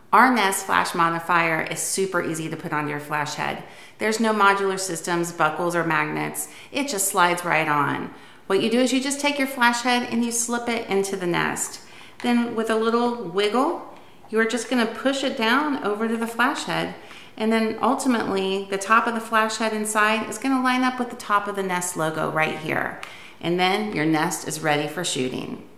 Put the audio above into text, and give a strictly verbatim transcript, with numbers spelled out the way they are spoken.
Our Nest flash modifier is super easy to put on your flash head. There's no modular systems, buckles, or magnets. It just slides right on. What you do is you just take your flash head and you slip it into the Nest. Then with a little wiggle, you're just gonna push it down over to the flash head. And then ultimately, the top of the flash head inside is gonna line up with the top of the Nest logo right here. And then your Nest is ready for shooting.